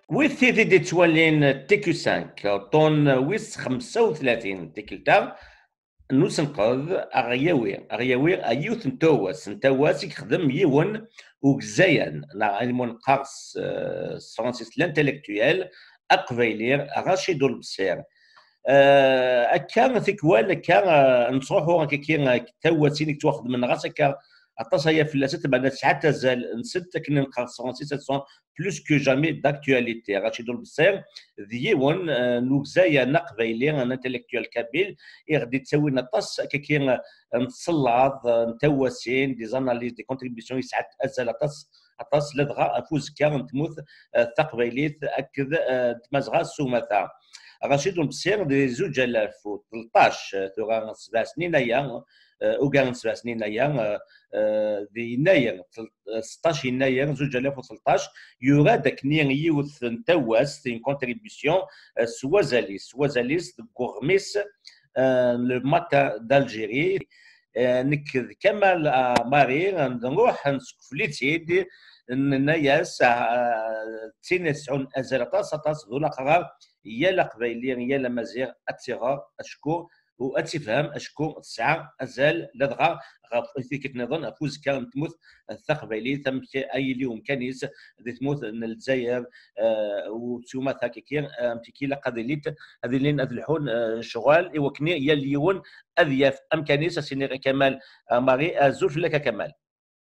ويث تيدي دي توالين تيكو 5 طون ويس 35 تيكلتا نوسنقذ اغياوي ايوث نتواس يخدم يون وكزاين لا علمون قارس فرانسيس لانتيليكتويال اقفيلير رشيد البصير اكا ثيكوال اكا نصروحو كي تواسين تواخذ من راسك هكا عطاس هي في اللاسات بعد ساعات تزال نسد كن نقارس فرانسيس سون بلوس كو جامي داكتواليتي رشيد البصير ديون نوكزايا نقبيلي ان انتيليكتوال كابيل غادي تسوي نطاس كي نتصلاد نتواسين دي زاناليز دي كونتريبيسيون يسعد ازال عطاس لدغا فوز كان تموت ثقبيليت اكد تمازغا سومثا رشيد البصير دي زوج 2013 ثورا 7 سنين ايا وكان 7 سنين ايا دي يناير 16 يناير 2013 يورا داك نير يوث نتواس تي كونتريبيسيون سوازاليس غورميس لو ماتا دالجيري نك كمال ماري نروح نسكفليتي نياس تسعون ازالطاس ذولا قرار يا لقبايلي يا لمازيغ اتسيغا اشكو واتفهم اشكو تسعه ازال لدغا في كتنظن افوز كان تموت الثقبيلي ثم اي اليوم كنيس ذي تموت الجزائر وتسوما ثاكيكين امتيكي لقاديليت هذه لين اذلحون شغال وكني يا اليون اذياف ام كنيس سيني كمال ماري ازوف لك كمال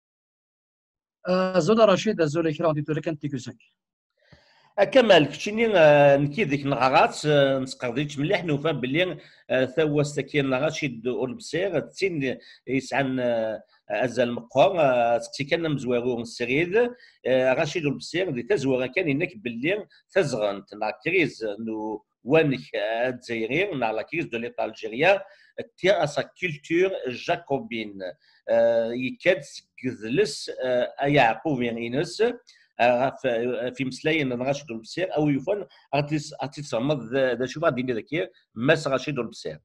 زولا رشيد زولا كرا دي توريكان تيكوسك كمال كشيني نكي ديك نغاغات نسقرديتش مليح نوفا بلي ثوا ساكين رشيد البصير تسين يسعن ازال مقهور سقسي كان مزوارو السريد رشيد البصير اللي تزوار كان هناك بلي تزغنت لا كريز نو وانك الجزائري لا لا كريز دو ليطا الجيريا تيا سا كولتور جاكوبين يكاد كذلس يعقوبين انس في مسلاين رشيد البصير او يفن ارتيصمد ذا شوفا ديني ذاكير ماس رشيد البصير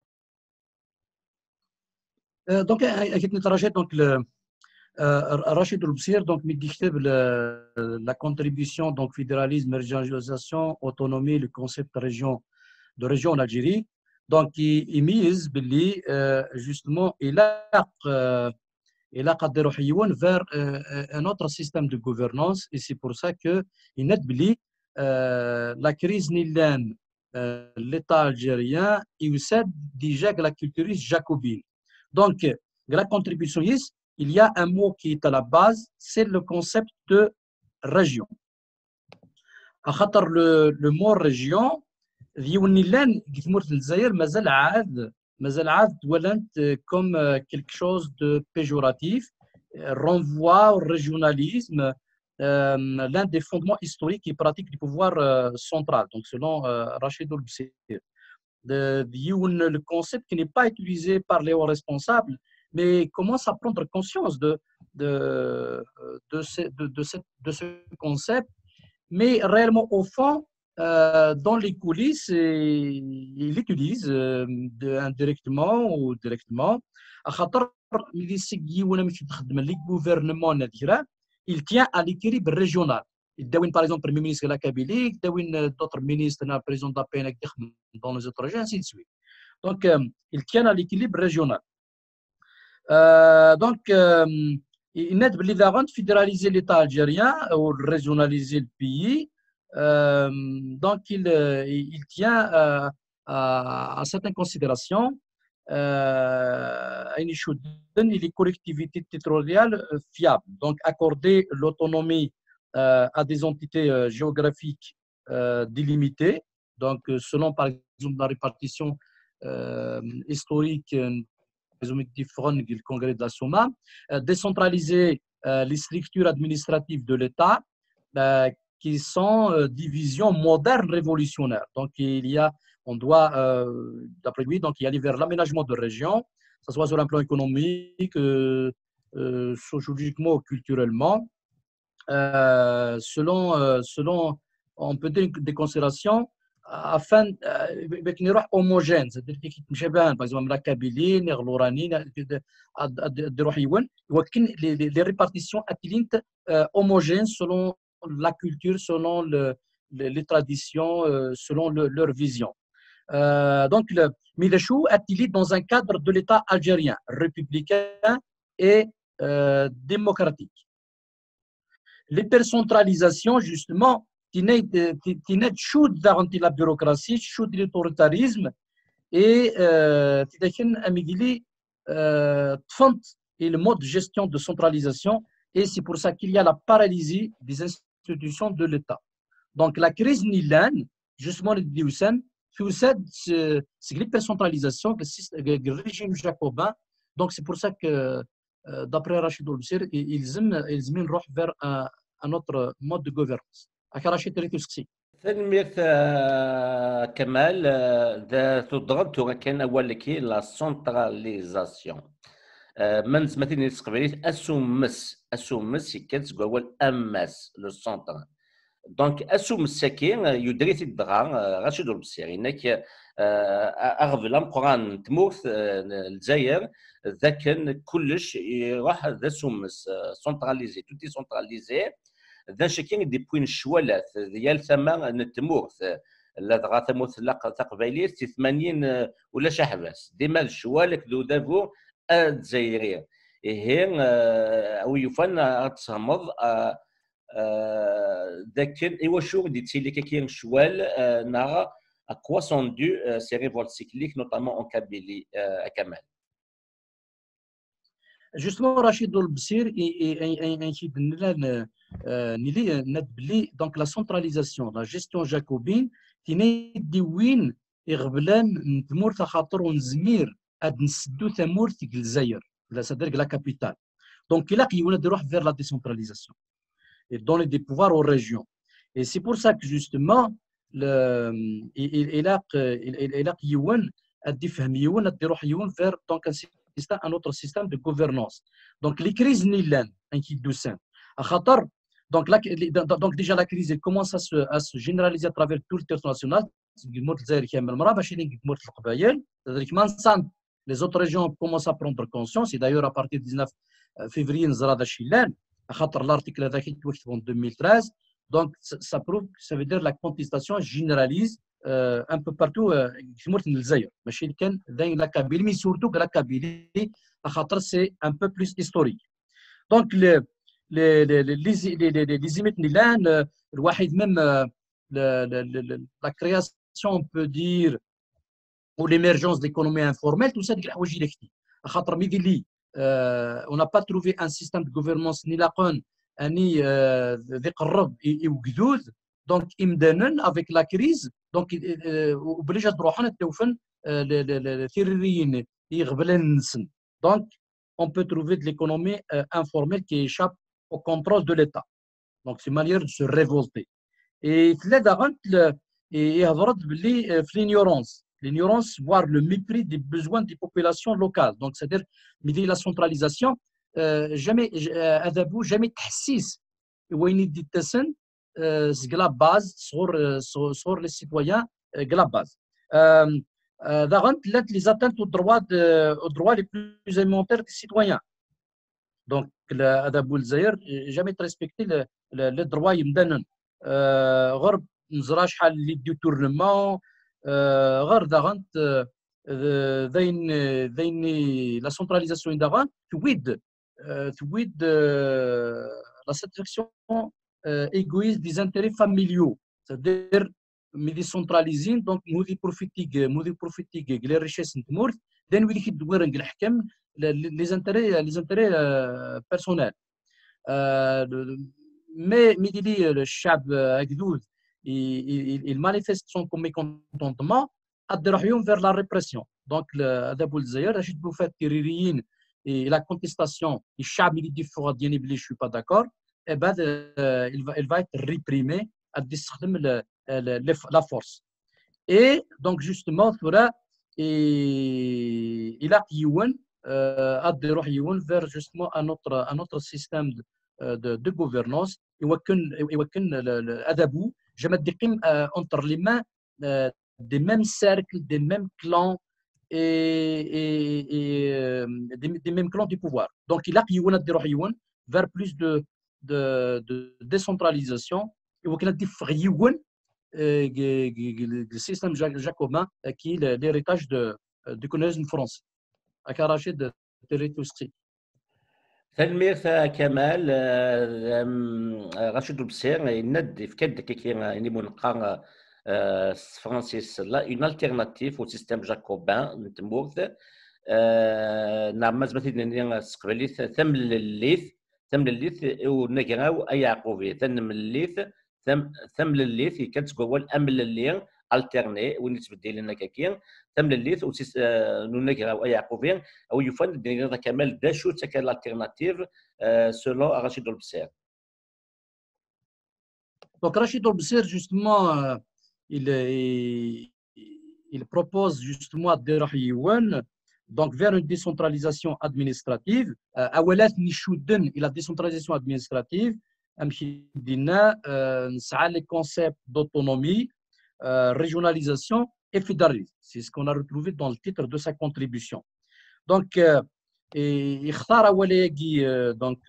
دونك اكيد نتراجع دونك Rachid Oulbsir, donc, la contribution, donc, fédéralisme, régionalisation, autonomie, le concept de région en Algérie. Donc, il mise, justement, il a vers un autre système de gouvernance, et c'est pour ça que il aide la crise nilane, l'État algérien, il aussi déjà la culture jacobine. Donc, la contribution is il y a un mot qui est à la base, c'est le concept de région. Le mot région, comme quelque chose de péjoratif, renvoie au régionalisme, l'un des fondements historiques et pratiques du pouvoir central, donc selon Rachid Oulbsir. Le concept qui n'est pas utilisé par les hauts responsables, mais commence à prendre conscience de ce concept, mais réellement au fond, dans les coulisses, il l'utilise indirectement ou directement. Il tient à l'équilibre régional. Par exemple, le Premier ministre de la Kabylie, d'autres ministres, le président de la PNC dans les autres régions, ainsi de suite. Donc, il tient à l'équilibre régional. Donc, il aide de fédéraliser l'État algérien ou régionaliser le pays. Donc, il tient à certaines considérations. Les collectivités territoriales fiables. Donc, accorder l'autonomie à des entités géographiques délimitées. Donc, selon, par exemple, la répartition historique du Congrès de la Souma, décentraliser les structures administratives de l'État qui sont divisions modernes révolutionnaires. Donc, on doit, d'après lui, donc, y aller vers l'aménagement de régions, que ce soit sur un plan économique, sociologiquement ou culturellement, selon on peut dire des considérations afin d'être homogène, c'est-à-dire par exemple la Kabylie, l'Ouranie, les répartitions homogènes selon la culture, selon les traditions selon leur vision. Donc, Milechou est dans un cadre de l'État algérien, républicain et démocratique. L'hypercentralisation, justement, qui n'est chou de la bureaucratie, chou de l'autoritarisme, et et le mode de gestion de centralisation, et c'est pour ça qu'il y a la paralysie des institutions de l'État. Donc, la crise nilane, justement, le Dioussen, c'est l'hypercentralisation, le régime jacobin. Donc, c'est pour ça que, d'après Rachid Oulbsir, ils aiment vers un autre mode de gouvernance. Rachid, تنمية كمال ذا تضغط كان أول كي لا سونتراليزاسيون من مثلا التقبيليت اسومس كانت تقول اماس لو سونتر دونك اسومس ساكين يدريت الدغا رشيد البصيري انك اغفل قران تموت الجزائر ذاك كلش يروح ذا سومس سونتراليزي توتي سونتراليزي ذا شكين دي بوين الشوالات ديال ثما نتموت لا دغا تموت لا تقبيليت 80 ولا شحباس ديما الشوالك ذو دافو الجزائريه هي او يفن تصمد ذاك ايوا شو دي تيلي كاين شوال نا à quoi sont dues ces révoltes cycliques, notamment en Kabylie, à Kamal. Justement, Rachid Oulbsir, donc la centralisation, la gestion jacobine, qui n'est dit win, Irblen, Tmour Takhator, Nzmir, Adnsdou Tamour, Tigilzaïr, c'est-à-dire la capitale. Donc, il a qui de vers la décentralisation et donner des pouvoirs aux régions. Et c'est pour ça que justement, il a vers donc un autre système de gouvernance. Donc les crises nilanes donc déjà la crise commence à se généraliser à travers tout le territoire national. Les autres régions commencent à prendre conscience, et d'ailleurs à partir du 19 février l'article en 2013. Donc, ça prouve, ça veut dire la contestation généralise un peu partout la Kabylie, mais surtout que la Kabylie, c'est un peu plus historique. Donc, les limites nilanes, même la création, on peut dire, ou l'émergence d'économies informelles, tout ça, on n'a pas trouvé un système de gouvernance ni la أني ذي قرب يوجدوذ دونك إمدانا avec la crise دونك وبليجا تروحنا التوفن الثيريين يغبلن نسن دونك on peut trouver de l'économie informelle qui échappe au contrôle de l'État. Donc c'est une manière de se révolter. Et l'ignorance, voire le mépris des besoins des populations locales. Donc c'est-à-dire la centralisation. jamais تحسيس وين يدي التسن سكلا باز صغر للسيتويان كلا باز داغنت لات لي زاتانت au droit les plus élémentaires des citoyens. Donc هذا بو الجزائر jamais respecté le droit يمدنن غير نزرا شحال اللي ديو تورنمون غير داغنت ذين لا سونتراليزاسيون داغنت تويد la satisfaction égoïste des intérêts familiaux, c'est-à-dire décentralisés, donc nous profiter les richesses نتمور then we need to les intérêts personnels. Mais le chab agdoud il manifeste son mécontentement adhérent vers la répression. Donc d'abord الجزائر رشيد بوفات تيريريين et la contestation, je ne suis pas d'accord, eh ben, il va être réprimé à la force. Et donc, justement, il a vers justement un autre système de gouvernance. Entre les mains des mêmes cercles, des mêmes clans, et des mêmes clans du pouvoir. Donc, il a vers plus de décentralisation. Il le système jacobin qui est l'héritage du colonialisme français. Rachid Territouski. تنمير كمال رشيد البصير يند في كاد كي يعني منقا فرانسيس لا اون التيرناتيف او سيستيم جاكوبان نتمورث نعم مثلا سقبليث ثم الليث ونقراو اي يعقوبي ثم الليث ثم الليث كتقول امل الليل الترني وين تبدل لنا كاكين ثم الليث وسيس نقراو اي يعقوبي او يفند دير كمال داشو تاكا الالتيرناتيف سولو رشيد البصير. Donc Rachid Olbsir, justement, il propose justement donc vers une décentralisation administrative. أولات نشودن إلى décentralisation administrative. أمشينا نسعى les concepts d'autonomie, régionalisation et fédéralisme. C'est ce qu'on a retrouvé dans le titre de sa contribution. Donc يختار أولا donc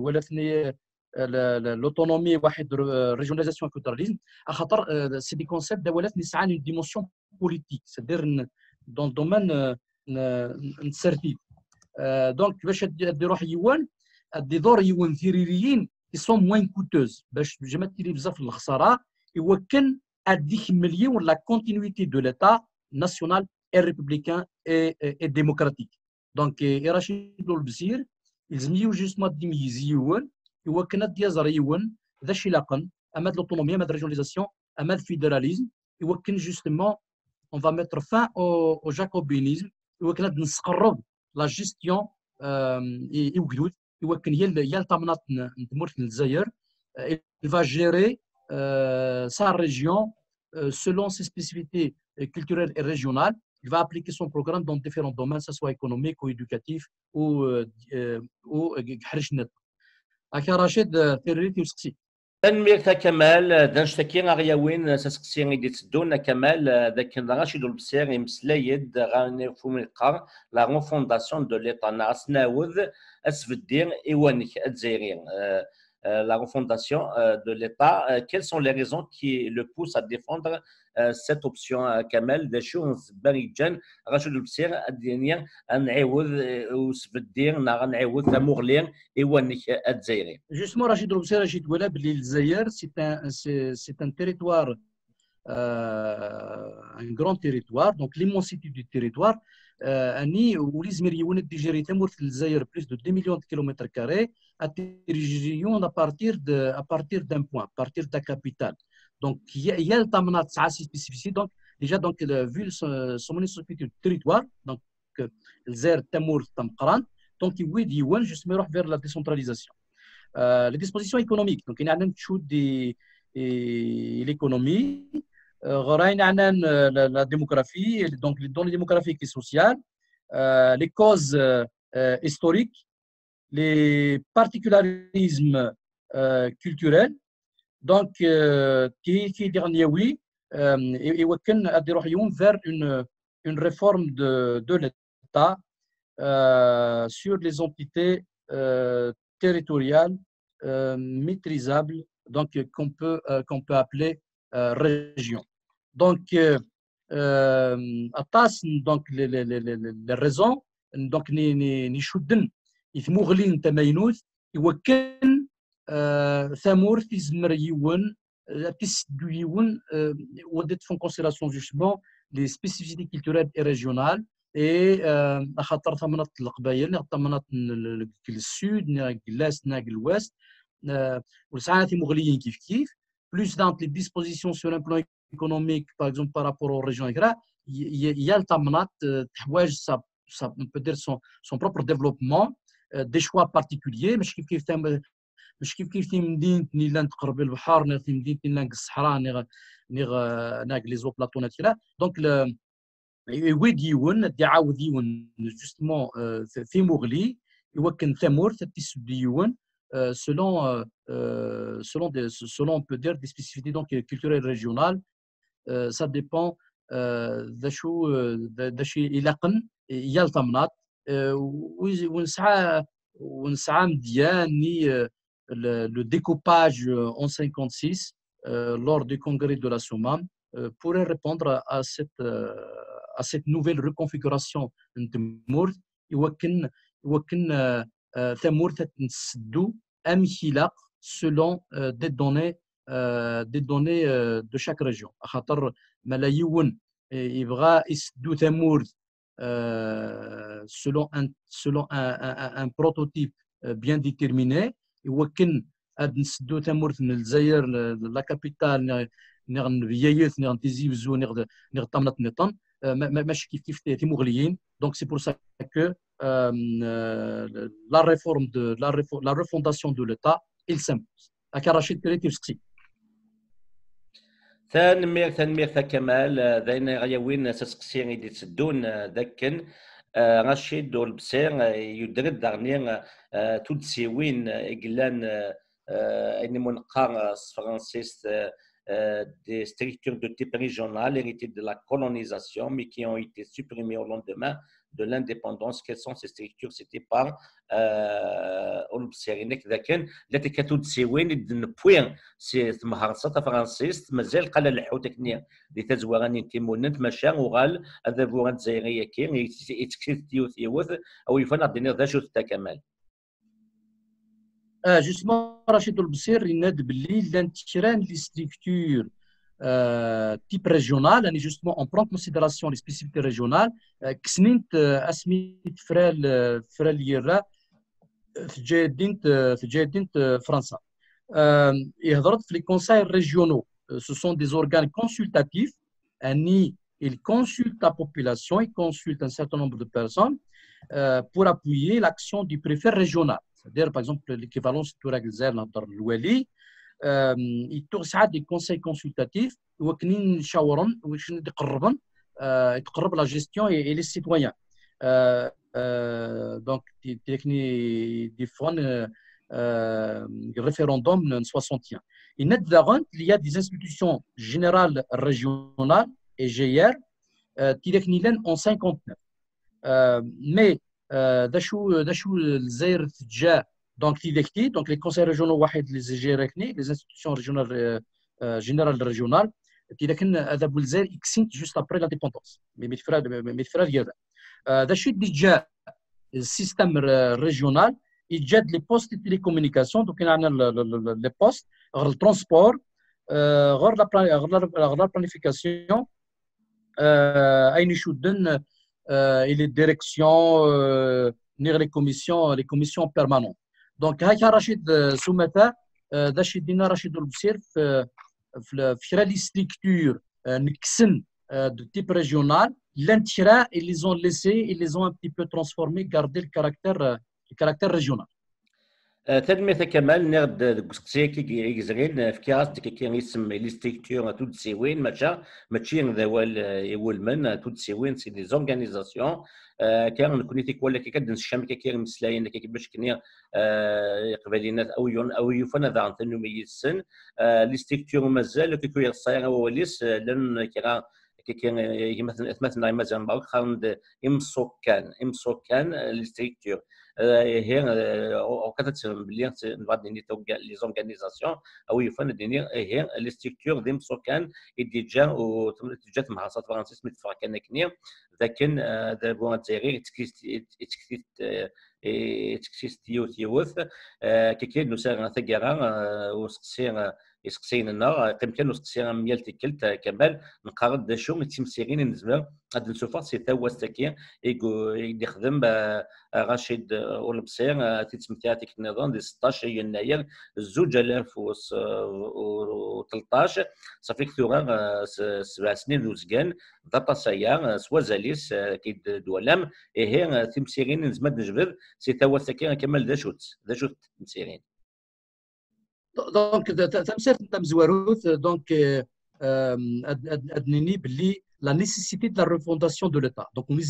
l'autonomie la régionalisation et fédéralisme c'est des concepts d'أولات نسعى une dimension politique, c'est-à-dire dans le domaine نسرتيب. دونك باش يروح يوان دي دور يوان ثيريريين qui sont moins coûteuses باش ما تيري بزاف الخساره يوكن اديك مليون la continuité de l'état national et républicain et démocratique. دونك رشيد البصير يلزم جوستمون تميز يوان يوكن ديازر يوان ذا شي لاقن اما لوتونومي اما ريجوناليزاسيون اما الفيدراليزم يوكن جوستمون on va mettre fin au jacobinisme وكانت نسقرب لا جيستيون يوكلود يوكن هي التامنات نتمرت للجزائر il va gérer sa région selon ses spécificités culturelles et régionales. Il va appliquer son programme dans différents domaines, que ce soit économique ou éducatif ou حرشنت. هكا رشيد ثيريتي وسقسي. تنمير كمال دانشتكي غياوين ساسكسي غيدي تدون كمال ذاك رشيد البصير يمسلايد غاني فوميقا لا غونفونداسيون دو ليطا ناس ناوذ اسفدير ايوانيك الجزائريين la refondation de l'État. Quelles sont les raisons qui le poussent à défendre cette option كمال داشو باريجان رشيد البصير الدنيا نعاود وسفدير نعاود ثمورلين ايوانيك الجزائري. Justement Rachid البصير رشيد ولا بلي الجزائر c'est un territoire un grand territoire, donc l'immensité du territoire اني وليزمير يونت ديجيري تمر في الجزائر plus de 2 millions de kilomètres carrés à région à partir d'un point, à partir de la capitale. Donc il y a le tamnat sa spécificité. Donc déjà donc vu son municipalité du territoire, donc الجزائر تمر تمقران, donc il يوان justement يروح vers la décentralisation. Les dispositions économiques, donc il y a un chou de l'économie. La démographie, donc dans les démographiques et sociales, les causes historiques, les particularismes culturels, donc qui dernier oui, et vers une réforme de l'État sur les entités territoriales maîtrisables, donc qu'on peut appeler région. Donc, donc les raisons, donc ni شودن يثموغلين تماينوث يوكن ثمور تزمر يون تسدو يون ودت فون considération justement les spécificités culturelles et régionales et خاطر ثمنات القبائل ثمنات السود اللاس الوest وساعات مغليين كيف plus dans les dispositions sur un plan économique, par exemple par rapport aux régions, il y a le tamnat, on peut dire son propre développement, des choix particuliers, mais مش كيف مدينة نيلان تقرب البحر نير مدينة نيلان الصحراء نير لي زو بلاطونات كذا دونك ويد يون يعاود يون جوستمون في مغلي يوكن ثمور تسد يون selon on peut dire des spécificités donc culturelles régionales. Ça dépend d'اشي يلقن يلتمنات ونسعى مديان le découpage en 56 lors du congrès de la SOMAM pourrait répondre à cette nouvelle reconfiguration de Timour. يمكن تمور تنسدو امثله selon des données de chaque région. خاطر ملايين يبغى يسدو تمور selon un prototype bien déterminé. يمكن نسدو تمور من الجزائر لا كابيتال نغن بيايث نغن تيزيفزو نغن طمنط نطن ماشي كيف تيموغليين. Donc c'est pour ça que la refondation de l'État il s'impose. Rachid Pellet يسقسي. تنمير كمال ذين غيوين سسقسي غيدي تسدون ذاكن رشيد والبسير يدرد دغني تودسيوين إقلان إني منقار فرانسيس des structures de type régional héritées de la colonisation, mais qui ont été supprimées au lendemain de l'indépendance. Quelles sont ces structures? C'était par Olbserinek Daken, التي كتدسيوين الدنبوين سي مهارسة فرنسيس مازال قال الحو تكنيا لتزوغاني تيموننت ماشا وغال هذا بوغان زيغيا كين يتكسيت تيوث أو يفنى دينير ذا شو كمال. Justement, Rachid Olbsir, il n'aide les structures type régional. Justement, on prend en considération les spécificités régionales. Ksnint Asmit Frel Yera, Fjedint France. Les conseils régionaux, ce sont des organes consultatifs. Ils consultent la population, ils consultent un certain nombre de personnes pour appuyer l'action du préfet régional. C'est-à-dire, par exemple, l'équivalence de Touragzel dans l'Ouali, il tourne des conseils consultatifs qui يتقرب la gestion et les citoyens. Donc, des fois, référendum 61. Il y a des institutions générales régionales et GR qui sont en 59. Mais donc les conseils régionaux les institutions régionales générales juste après l'indépendance. Mais le système régional il y a les postes de télécommunication. Donc il y a les postes le transport la planification et les directions, les commissions permanentes. Donc, Rachid Soumata, Rachid Olbsir, les structures de type régional, l'intérêt, ils les ont laissés, ils les ont un petit peu transformés, gardé le caractère régional. تنمية كمال نغد قسقسيكي يزغين في كاس كي يسمى لي ستركتور تود سيوين ماشي ذوال يول من تود سيوين سي دي زورغانيزاسيون كان نكوني تيكولا كي كدنس الشام كي مسلاين كي باش كني قبالينات او يفنا ذا عن تنمي يسن لي ستركتور مازال كي يصاير وليس لن كرا كي مثلا مازال باوك خاند امسوكان لي ستركتور هي وكانت بلي بعض لي زورغانيزاسيون او يفن ديني هي لي ستركتور ديم سوكان ديجا وتجات مع صات فرانسيس متفق كان كني لكن دابا تيغي تكسيست يوث كي كاين نساغ ثقرا وسقسي يسقسينا قيمكن وسقسي ميال تيكلت كمال نقارد داشو تيمسيرين نزمر هاد نشوفها سي تا هو استكي يخدم رشيد والبصير تيتمتع النظام ديال 16 يناير 2013 صافي كثوغا 7 سنين وزكان ضبط سيار سوا زاليس كيد دولام هي تيمسيرين نزمد نجبد سي تا هو استكي كمال داشوت تمسيرين. Donc, donc, la nécessité de la refondation de l'État. Donc, on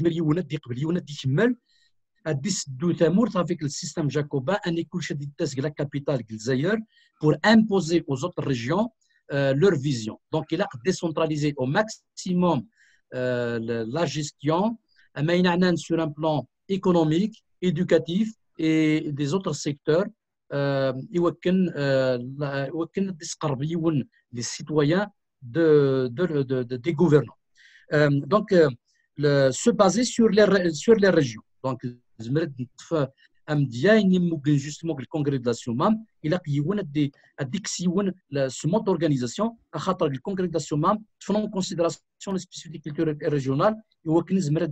avec le système jacobin, la capitale pour imposer aux autres régions leur vision. Donc, il a décentralisé au maximum la gestion sur un plan économique, éducatif et des autres secteurs. يمكن تقرب يون لي سيتويان des gouvernants. Donc, se baser sur les régions. Donc, زمرت نتفا ام ديايني ممكن جوستمون الكونغري دو لا سومام الى قيون ديك سيون سموت اورغانيزاسيون خاطر الكونغري دو لا سومام تفنون كونسيدراسيون لي سبيسيفيك ريجيونال يمكن زمرت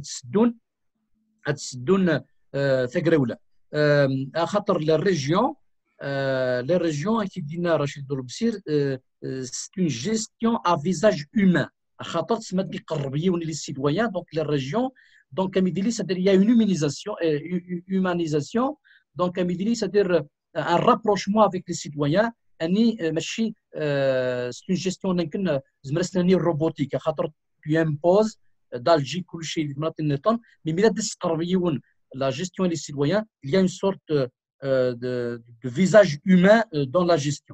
تسدون ثقراوله خاطر les régions qui دينا رشيد دولبسير c'est une gestion à visage humain خاطر تسمى يقرب يوني لي سيتويان دونك les régions donc comme il dit c'est-à-dire il y a une humanisation donc comme il dit c'est-à-dire un rapprochement avec les citoyens اني ماشي c'est une gestion يمكن زمرستني روبوتيك خاطر tu imposes d'alger كل شيء اللي مرات النظام mais ملي تقرب يون la gestion des citoyens il y a une sorte de visage humain dans la gestion.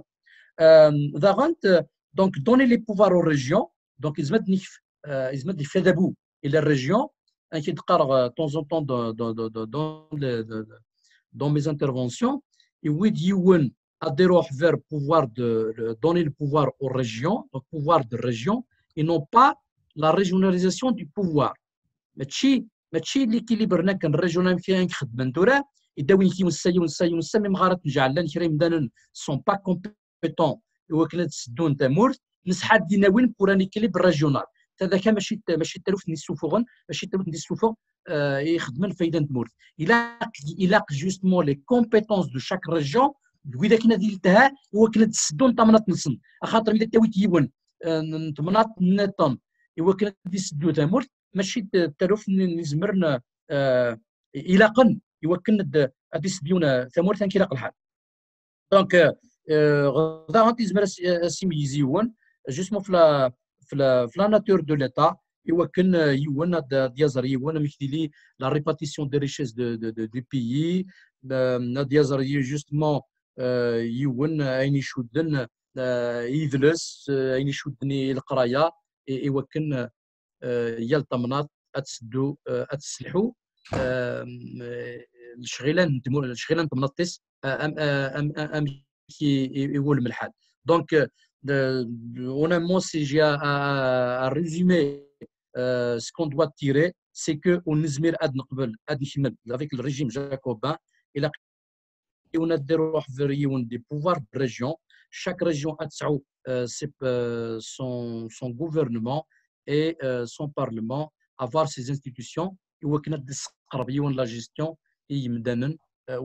Donc, donner les pouvoirs aux régions, donc ils mettent des faits d'abou. Et les régions, de temps en temps dans mes interventions, et oui, ils adhèrent vers le pouvoir donner le pouvoir aux régions, le pouvoir de région, et non pas la régionalisation du pouvoir. ماشي l'équilibre هناك الريجونال فيها نخدم تورا يداوي كي مي مغارات نجعلان كريم مدانا سون با كومبيتون وكلات سدون تامورت نسحاب دينا وين بور ان équilibre ريجونال هذاك ماشي التلوف نسوفوغن ماشي التلوف نسوفوغ يخدم فايده تمورت الى جوستمون لي كومبيتونس دو شاك ريجيون واذا كنا ديلتها هو كنا تسدون طمنات نصن خاطر اذا تاويت يون طمنات نطن هو كنا تسدو تامورت ماشي التلوف نزمرنا الى قن يمكن اديس ديونا ثمورت كيلاق الحال دونك غدا غادي زمر سيميزيون جوستمون في لا ناتور دو ليتا يمكن يون ديازر يون مثلي لا ريبارتيسيون دي ريشيس دو بيي ديازر جوستمون يون اين يشودن يدلس اين يشودني القرايه يمكن يلطمنات اتسلحوا الشغيلان تمنطس ام كي يقول من الحال دونك honnêtement si j'ai à résumer ce qu'on doit tirer c'est que on نزمر اد نقبل اد نكمل avec le régime jacobin الى on a des pouvoirs de région chaque région a son gouvernement et son parlement avoir ses institutions وكنا تقرب يون لا جيستيون يمدانا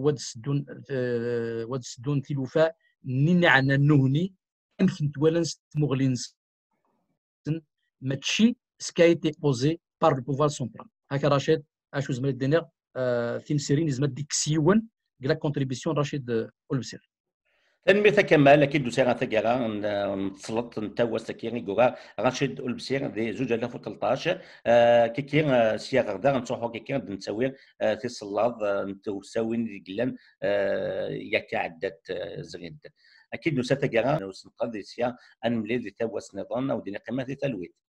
ودسدون تلوفا نينعنا نهني يمكن توالن مغلين ماشي سكايتي بوزي بار البوفوار سونترال هكا رشيد اشو زمرت دينير ثيم سيرين زمرت ديك سيون لا كونتريبيسيون رشيد اولبسير تنمية كمال أكيد دوسيغا ثقيرا نتسلط نتاوى سكيري قوغا غنشد أولبسير دي 2013 كيكين سياغ غدا نتوحو كيكين نتساوي في الصلاض نتوساوين دي قلان ياكا عدات زغيد أكيد دوسا ثقيرا نوسنقض سيا أنملي دي تاوى سنظان ودينا قيمة دي تلويت